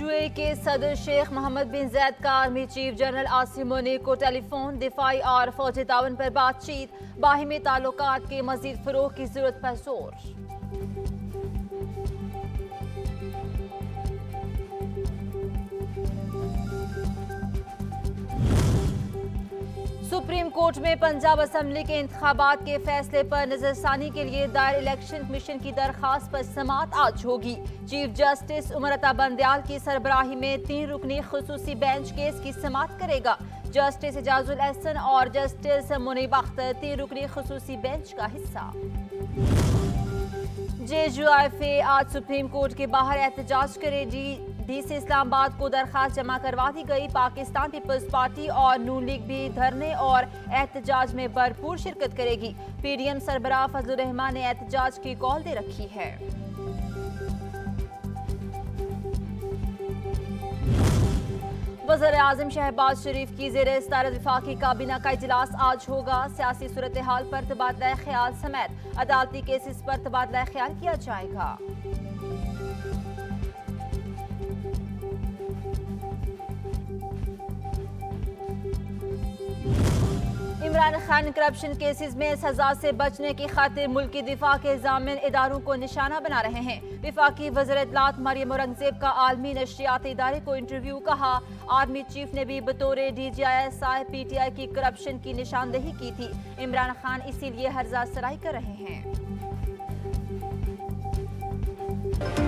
UAE के सदर Sheikh Mohammad bin Zayed का army chief general Asim Munir को टेलीफोन दिफाई और फौजी ताउन पर बातचीत, बाहिमी ताल्लुकात के मजीद फरोग की जरूरत पर जोर। सुप्रीम कोर्ट में पंजाब असम्बली के इंतखाबात के फैसले पर नजरसानी के लिए दायर इलेक्शन कमीशन की दरखास्त पर समाअत आज होगी। चीफ जस्टिस उमर अता बंदयाल की सरबराही में 3 रुकनी खुसूसी बेंच केस की समाअत करेगा। जस्टिस एजाजुल एहसन और जस्टिस मुनीब अख्तर 3 रुकनी खुसूसी बेंच का हिस्सा। JUIFA आज सुप्रीम कोर्ट के बाहर एहतजाज करेगी। DC इस्लामाबाद को दरखास्त जमा करवा दी गई। पाकिस्तान पीपल्स पार्टी और नून लीग भी धरने और एहतजाज में भरपूर शिरकत करेगी। PDM सरबराह फजलुर रहमान ने एहतजाज की कॉल दे रखी है। वज़ीर आज़म शहबाज शरीफ की ज़ेर सदारत वफाकी काबीना का इजलास आज होगा। सियासी सूरत हाल पर तबादला ख्याल समेत अदालती केसेस पर तबादला ख्याल किया जाएगा। इमरान खान करप्शन केसेस में सजा से बचने की खातिर मुल्क की दिफा के जामिन इदारों को निशाना बना रहे हैं। विफाकी वज़ीर इत्तलात मरियम औरंगजेब का आलमी नशरियाती इदारे को इंटरव्यू। कहा, आर्मी चीफ ने भी बतौर DGI PTI की करप्शन की निशानदेही की थी। इमरान खान इसीलिए हर्जा सराई कर रहे हैं।